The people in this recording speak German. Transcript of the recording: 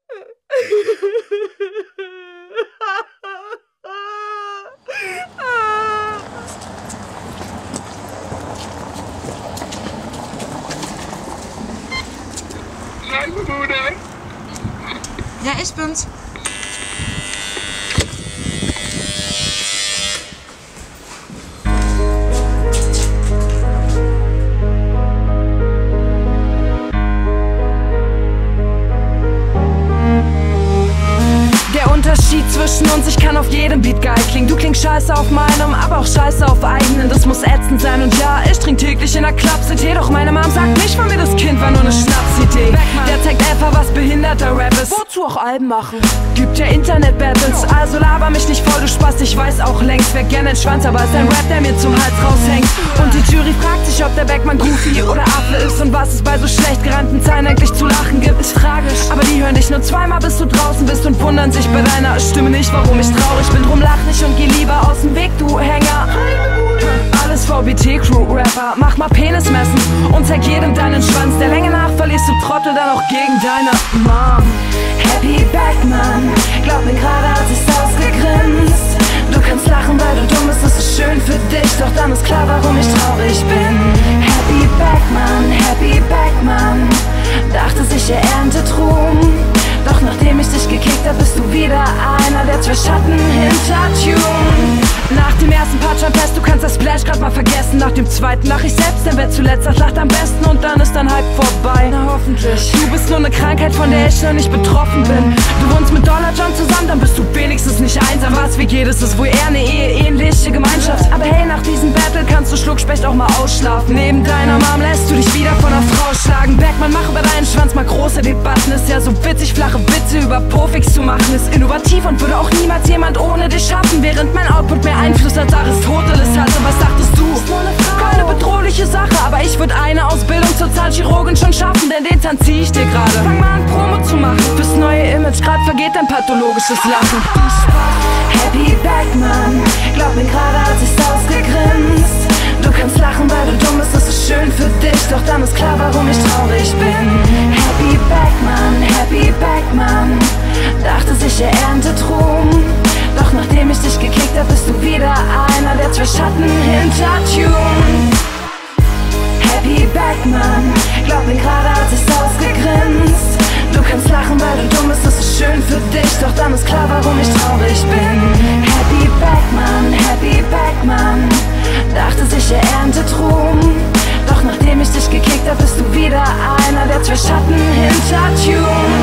Ja, ich bin's. Der Unterschied zwischen uns, ich kann auf jedem Beat geil klingen. Du klingst scheiße auf meinem, aber auch scheiße auf eigenen. Das muss ätzend sein und ja, ich trink täglich in der Club-City. Doch meine Mom sagt nicht von mir, das Kind war nur ne Schnapsidee. Der zeigt einfach, was behinderter Rap ist. Wozu auch Alben machen? Gibt ja Internet-Battles, also laber mich nicht voll, du Spaß. Ich weiß auch längst, wer gerne den Schwanz, aber ist ein Rap, der mir zum Hals raushängt. Und die Jury fragt sich, ob der Beckmann Goofy oder Affe ist. Und was es bei so schlecht gereimten Zeilen eigentlich zu lachen gibt, ist tragisch. Aber die hören dich nur zweimal, bis du draußen bist und wundern sich bei deiner Stimme nicht, warum ich traurig bin. Drum lach nicht und geh lieber aus dem Weg, du Hänger. Alles VBT-Crew-Rapper, mach mal Penis messen und zeig jedem deinen Schwanz. Der Länge nach verlierst du Trottel dann auch gegen deine Mom. Happy Beckmann, glaub mir gerade hat sich's ausgegrinst. Du kannst lachen, weil du dumm bist, das ist schön für dich, doch dann ist klar, warum ich traurig bin. Happy Beckmann, dachte sich, er erntet Ruhm. Doch nachdem ich dich gekickt hab, bist du wieder einer der zwei Schatten hinter Tune. Nach dem ersten Part schon fest, du kannst das Splash grad mal vergessen. Nach dem zweiten lach ich selbst, denn wer zuletzt das lacht am besten. Und dann ist dein Hype vorbei, na hoffentlich. Du bist nur ne Krankheit, von der ich noch nicht betroffen bin. Du wohnst mit Dollar John zusammen, dann bist du wenigstens nicht einsam. Was wie geht, ist es wohl eher ne eheähnliche Gemeinschaft. Aber hey, nach diesem Battle kannst du Schluckspecht auch mal ausschlafen. Neben deiner Mom lässt du dich wieder von einer Frau schlagen. Beckmann, mach über deinen Schwanz mal große Debatten. Ist ja so witzig, flache Witze über Profix zu machen. Ist innovativ und würde auch niemals jemand ohne dich schaffen. Während mein Output mehr Einfluss als Aristoteles hatte. Was dachtest du? Keine bedrohliche Sache, aber ich würde eine Ausbildung zur Zahnchirurgin schon schaffen, denn den Zahn zieh ich dir gerade. Fang mal an, Promo zu machen fürs neue Image, grad vergeht dein pathologisches Lachen. Happy Beckmann, glaub mir gerade hat sich's ausgegrinst. Du kannst lachen, weil du dumm bist, das ist schön für dich, doch dann ist klar, warum ich traurig bin. Happy Beckmann, dachte sich, er erntet Ruhm. Doch nachdem ich dich gekickt hab, bist du wieder einer der zwei Schatten hinter Tune. Happy Beckmann, glaub mir gerade hat sich's ausgegrinst. Du kannst lachen, weil du dumm bist, das ist schön für dich, doch dann ist klar, warum ich traurig bin. Happy Beckmann, dachte sich, er erntet Ruhm. Doch nachdem ich dich gekickt hab, bist du wieder einer der zwei Schatten hinter Tune.